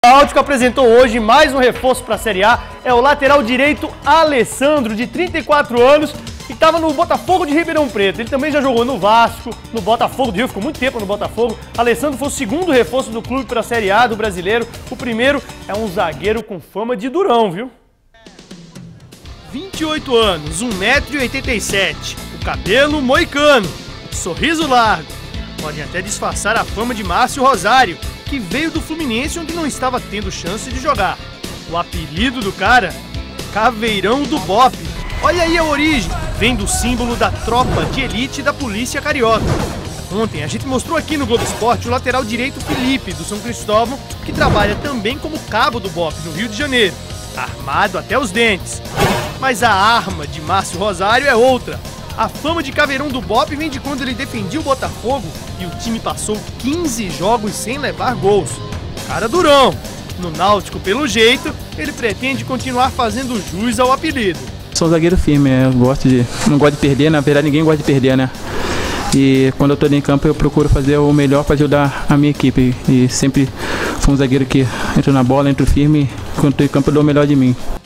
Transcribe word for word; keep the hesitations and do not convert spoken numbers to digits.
O Náutico apresentou hoje mais um reforço para a Série A, é o lateral direito Alessandro, de trinta e quatro anos, que estava no Botafogo de Ribeirão Preto. Ele também já jogou no Vasco, no Botafogo do Rio, ficou muito tempo no Botafogo. Alessandro foi o segundo reforço do clube para a Série A do Brasileiro. O primeiro é um zagueiro com fama de durão, viu? vinte e oito anos, um metro e oitenta e sete, o cabelo moicano, sorriso largo. Podem até disfarçar a fama de Márcio Rosário, que veio do Fluminense, onde não estava tendo chance de jogar. O apelido do cara, Caveirão do Bop. Olha aí a origem, vem do símbolo da tropa de elite da polícia carioca. Ontem a gente mostrou aqui no Globo Esporte o lateral direito Felipe, do São Cristóvão, que trabalha também como cabo do Bop, no Rio de Janeiro, armado até os dentes. Mas a arma de Márcio Rosário é outra. A fama de Caveirão do Bop vem de quando ele defendia o Botafogo e o time passou quinze jogos sem levar gols. Cara durão. No Náutico, pelo jeito, ele pretende continuar fazendo jus ao apelido. Sou um zagueiro firme, eu gosto de, não gosto de perder, na verdade ninguém gosta de perder, né? E quando eu estou em campo eu procuro fazer o melhor para ajudar a minha equipe. E sempre fui um zagueiro que entra na bola, entro firme, quando estou em campo eu dou o melhor de mim.